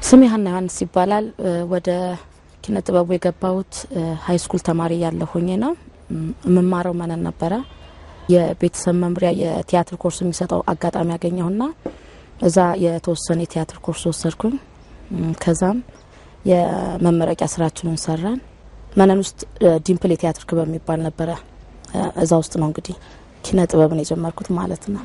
ስሜ ሀና ዮሐንስ ይባላል ወደ ኪነ ጥበቡ የገባሁት ሃይ ስኩል ተማሪ ያለሁኝ ነው መማረው ማንን ነበር የቤተሰብ መምሪያ የቲያትር ኮርስ የሚሰጠው አጋጣሚ ያገኘውና እዛ የተወሰነ የቲያትር ኮርስ ወሰድኩኝ ከዛም የመመረቂያ ስራችንን ሰራን ማንን ውስጥ ዲምፕል የቲያትር ክበብ የሚባል ነበር እዛ ውስጥ ነው እንግዲህ ኪነ ጥበብን የጀመርኩት ማለት ነው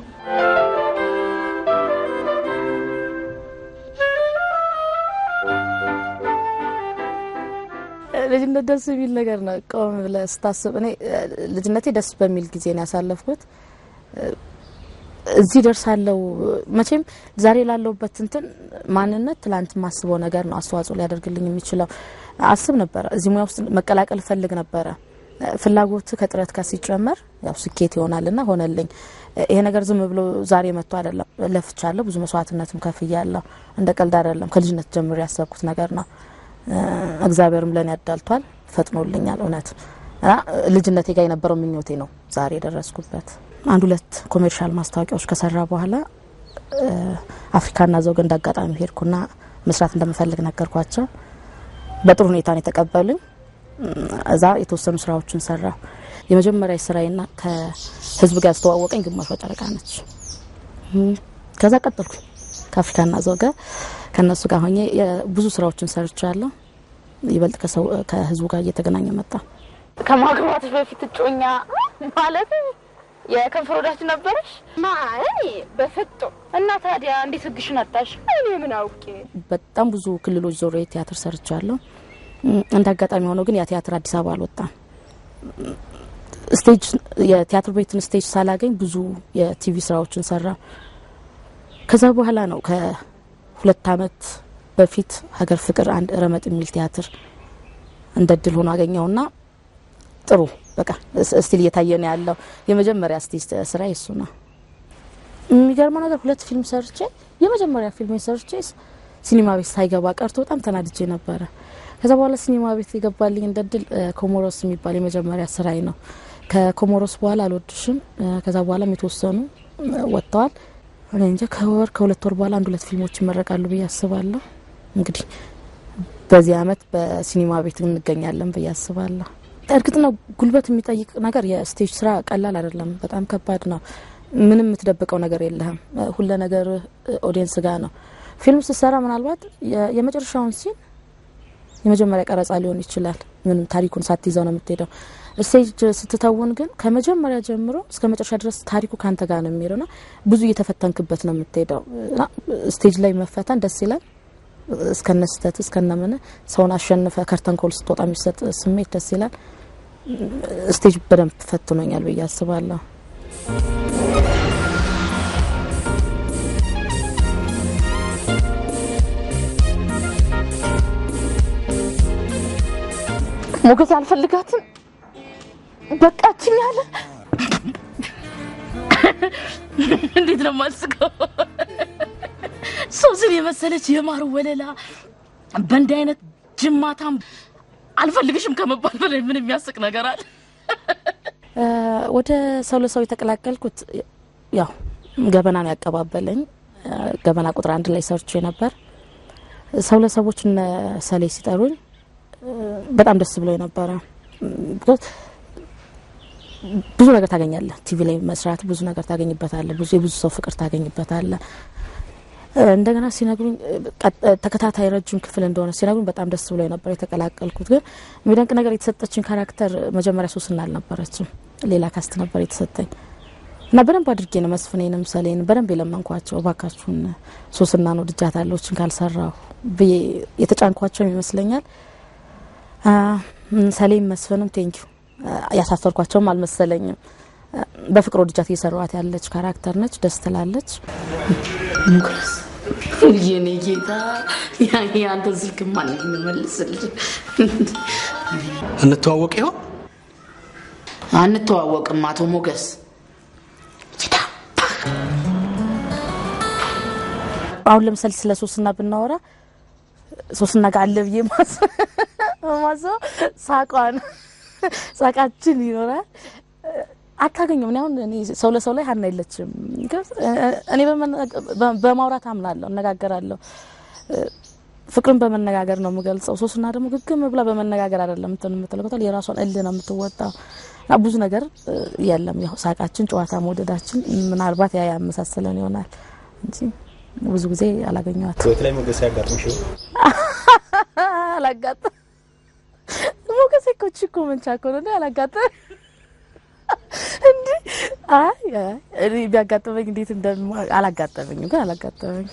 ልጅነት ደስ የሚል ነገር ነው ቆም ለስታስብ እኔ ልጅነቴ ደስ በሚል ጊዜ ነው ያሳለፍኩት እዚህ ደርሳለው መቼም ዛሬ ላለውበት እንትን ማንነት ትላንት ማስበው ነገር ነው አስተዋጽኦ ሊያደርግልኝ የሚችለው አስብ ነበር እዚህ ሙያ ውስጥ መቀላቀል ፈልግ ነበር ፍላጎት ከጥረት ጋር ሲጨመር ያው ስኬት ይሆናልና ሆነልኝ ይሄ ነገር ዝም ብሎ ዛሬ መጥቶ አይደለም ለፍቻለሁ ብዙ መስዋዕትነትም ከፍያለሁ እንደ ቀልድ አይደለም ከልጅነት ጀምሮ ያሰብኩት ነገር ነው እግዚአብሔርም ለኔ ያዳልቷል ፈጥኖልኛል እውነት ልጅነቴ ጋር የነበረው ምኞቴ ነው ዛሬ ደረስኩበት አንድ ሁለት ኮሜርሻል ማስታወቂያዎች ከሰራ በኋላ አፍሪካና ዘውግ እንዳጋጣሚ ሄድኩና መስራት እንደምፈልግ ነገርኳቸው በጥሩ ሁኔታ ነው ተቀበሉኝ እዛ የተወሰኑ ስራዎችን ሰራ የመጀመሪያ ስራዬና ከህዝብ ጋር ተዋወቀኝ ግማሽ ወጨረቃ ነች ከዛ ቀጠልኩ ከአፍሪካና ዘውግ ከነሱ ጋር ሆኜ ብዙ ስራዎችን ሰርቻለሁ ይበልጥ ከህዝቡ ጋር እየተገናኘ መጣ ከማግባት በፊት ጮኛ ማለት የከንፈር ወዳጅ ነበርሽ ማይ በፈጦ እና ታዲያ እንዴት ህግሽን አጣሽ እኔ ምን አውቄ በጣም ብዙ ክልሎች ዞሬ ቲያትር ሰርቻለሁ እንዳጋጣሚ ሆኖ ግን ያ ቲያትር አዲስ አበባ አልወጣም ስቴጅ የቲያትር ቤትን ስቴጅ ሳላገኝ ብዙ የቲቪ ስራዎችን ሰራ ከዛ በኋላ ነው ከ2 አመት በፊት ሀገር ፍቅር አንድ ረመጥ የሚል ቲያትር እንደድል ሆኖ አገኘውና ጥሩ በቃ ስቲል እየታየነ ያለው የመጀመሪያ ስቴጅ ስራ እሱ ነው የሚገርመው ነገር 2 ፊልም ሰርቼ የመጀመሪያ ፊልም ሰርቼ ሲኒማ ቤት ሳይገባ ቀርቶ በጣም ተናድጄ ነበር ከዛ በኋላ ሲኒማ ቤት የገባልኝ እንደድል ኮሞሮስ የሚባል የመጀመሪያ ስራይ ነው ከኮሞሮስ በኋላ አልወድሽም ከዛ በኋላ የተወሰኑ ወጣዋል እኔ እንጃ ከ2 ወር በኋላ አንድ 2 ፊልሞች ይመረቃሉ በያስባለሁ እንግዲህ በዚህ አመት በሲኒማ ቤት እንገኛለን በያስባለሁ እርግጥ ነው ጉልበት የሚጠይቅ ነገር የስቴጅ ስራ ቀላል አይደለም በጣም ከባድ ነው ምንም የምትደብቀው ነገር የለህም ሁሉ ነገር ኦዲየንስ ጋር ነው ፊልም ሲሰራ ምናልባት የመጨረሻውን ሲን የመጀመሪያ ቀረጻ ሊሆን ይችላል ምንም ታሪኩን ሳትይዘው ነው የምትሄደው ስቴጅ ስትተውን ግን ከመጀመሪያ ጀምሮ እስከ መጨረሻ ድረስ ታሪኩ ካንተ ጋር ነው የሚሄደውና ብዙ እየተፈተንክበት ነው የምትሄደው ስቴጅ ላይ መፈተን ደስ ይላል እስከነስተት እስከነመነ ሰውን አሸንፈ ከርተን ኮል ስትወጣ የሚሰጥ ስሜት ደስ ይላል ስቴጅ በደንብ ፈትኖኛል በያስባለሁ ሞገስ አልፈልጋትም በቃችኝ አለ እንዴት ነው ማስቀው ሶስን የመሰለች የማር ወለላ በእንደ አይነት ጅማታም አልፈልግሽም ከመባል በላይ ምን የሚያስቅ ነገር አለ ወደ ሰው ለሰው የተቀላቀልኩት ያው ገበና ነው ያቀባበለኝ ገበና ቁጥር 1 ላይ ሰርቼ ነበር ሰው ለሰዎች ሰሌ ሲጠሩኝ በጣም ደስ ብሎኝ ነበር ብዙ ነገር ታገኛለህ ቲቪ ላይ መስራት ብዙ ነገር ታገኝበታለህ ብዙ ሰው ፍቅር ታገኝበታለህ እንደገና ሲነግሩኝ ተከታታይ ረጅም ክፍል እንደሆነ ሲነግሩኝ በጣም ደስ ብሎኝ ነበር የተቀላቀልኩት ግን የሚደንቅ ነገር የተሰጠችኝ ካራክተር መጀመሪያ ሶስና አልነበረችም ሌላ ካስት ነበር የተሰጠኝ እና በደንብ አድርጌ ነው መስፍኔንም ሰሌን በደንብ የለመንኳቸው ባካችሁን ሶስና ነው ድጃታለሁችን ካልሰራው የተጫንኳቸው ይመስለኛል ሰሌም መስፍንም ቴንኪው ያሳፈርኳቸውም አልመሰለኝም በፍቅር ወድጃት እየሰራዋት ያለች ካራክተር ነች ደስ ትላለች ሙክራስ የኔ ጌታ ያንተ ስልክ ማን ይመልስልኝ እንተዋወቅ ይሆን አንተዋወቅም አቶ ሞገስ አሁን ለምሳሌ ስለ ሶስና ብናወራ ሶስና ጋር አለብዬ ማዘ ሳቋን ሳቃችን ይኖራል አታገኙም ነው እኔ ሰው ለሰው ላይ ሀና የለችም እኔ በማውራት አምናለሁ እነጋገራለሁ ፍቅርን በመነጋገር ነው የምገልጸው ሶስና ደግሞ ግግም ብላ በመነጋገር አይደለም የምትለቀው የራሷን እልህ ነው የምትወጣው ብዙ ነገር የለም ያው ሳቃችን ጨዋታ መውደዳችን ምናልባት ያ ያመሳሰለን ይሆናል እንጂ ብዙ ጊዜ አላገኘዋት ወይስ ላይ ሞገስ ያጋጥምሽ አላጋጥ ሞገስ እኮ ምን ቻኮ ነው አላጋጥ እንዴ እኔ ቢያጋጥመኝ እንዴት አላጋጠመኝ ግን አላጋጠመኝ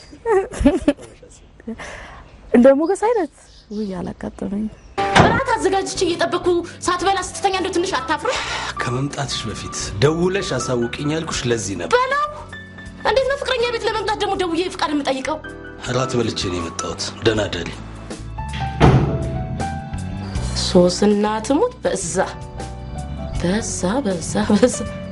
እንደ ሞገስ አይነት ወይ አላጋጠመኝ ራት አዘጋጅቼ እየጠበኩ ሳትበላ ስትተኛ እንደው ትንሽ አታፍሩ ከመምጣትሽ በፊት ደውለሽ አሳውቂኝ ያልኩሽ ለዚህ ነበር በላው እንዴት ነው ፍቅረኛ ቤት ለመምጣት ደግሞ ደውዬ ፍቃድ የምጠይቀው ራት በልቼ ነው የመጣሁት ደህና ደሪ ሶስና ትሙት በዛ